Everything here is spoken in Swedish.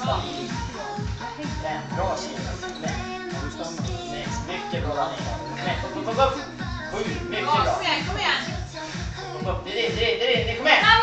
nästan i. Bra Simon. Mycket bra Daniel. Upp. Mycket bra. Kom igen. Upp. Det är det. Kom igen.